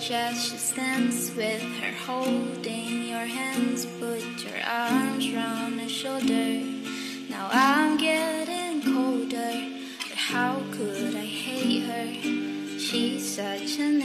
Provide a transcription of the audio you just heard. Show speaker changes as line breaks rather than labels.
chest, she stands with her holding your hands. Put your arms round her shoulder. Now I'm getting colder, but how could I hate her? She's such an